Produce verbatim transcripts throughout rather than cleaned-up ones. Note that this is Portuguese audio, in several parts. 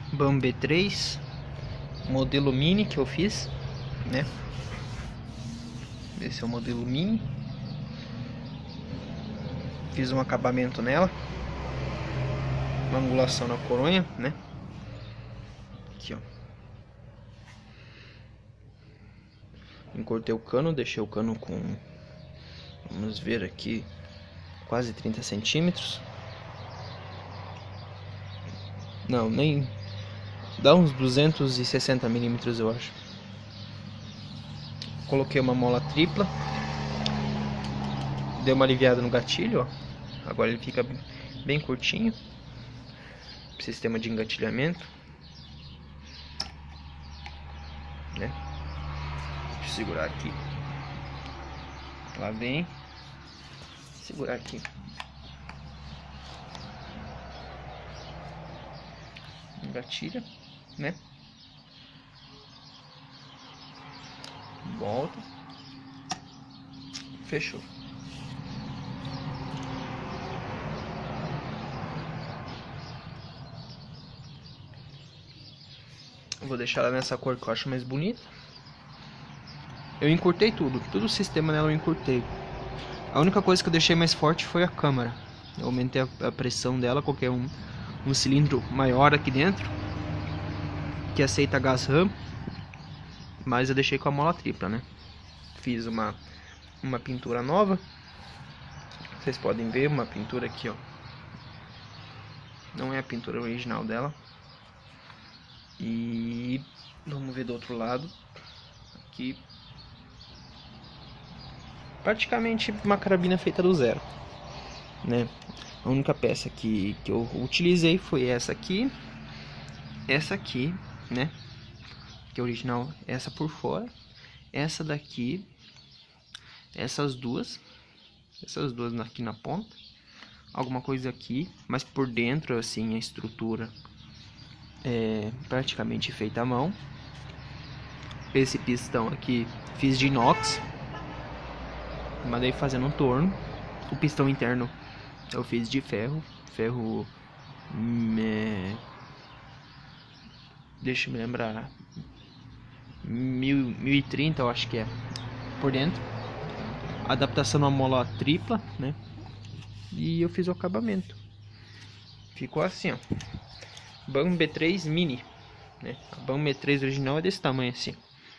BAM B três, modelo mini que eu fiz, né? Esse é o modelo mini. Fiz um acabamento nela, uma angulação na coronha, né? Aqui, ó. Encortei o cano, deixei o cano com, vamos ver aqui, quase trinta centímetros. Não, nem dá uns duzentos e sessenta milímetros, eu acho. Coloquei uma mola tripla, deu uma aliviada no gatilho, ó. Agora ele fica bem curtinho. Sistema de engatilhamento, né? Deixa eu segurar aqui. Lá vem. Segurar aqui. Engatilha, né? Volta. Fechou. Vou deixar ela nessa cor que eu acho mais bonita. Eu encurtei tudo, todo o sistema nela eu encurtei. A única coisa que eu deixei mais forte foi a câmara. Eu aumentei a, a pressão dela, coloquei um, um cilindro maior aqui dentro, que aceita gás RAM, mas eu deixei com a mola tripla, né? Fiz uma, uma pintura nova. Vocês podem ver uma pintura aqui, ó. Não é a pintura original dela. E vamos ver do outro lado. Aqui. Praticamente uma carabina feita do zero, né? A única peça que, que eu utilizei foi essa aqui. Essa aqui, né? Que é original, essa por fora. Essa daqui. Essas duas. Essas duas aqui na ponta. Alguma coisa aqui. Mas por dentro, assim, a estrutura é praticamente feita à mão. Esse pistão aqui fiz de inox. Mandei fazendo um torno. O pistão interno eu fiz de ferro. Ferro... É, deixa eu me lembrar. mil e trinta eu acho que é. Por dentro. Adaptação na mola tripla, né? E eu fiz o acabamento. Ficou assim, ó. BAM B três mini, né? A BAM B três original é desse tamanho assim.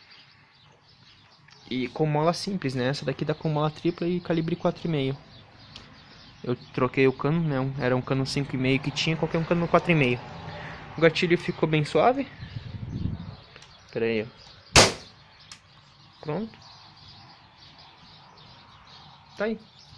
E com mola simples, né? Essa daqui dá com mola tripla e calibre quatro e meio. Eu troquei o cano, né? Era um cano cinco e meio que tinha, qualquer um cano quatro e meio. O gatilho ficou bem suave. Pera aí, ó. Pronto. Tá aí.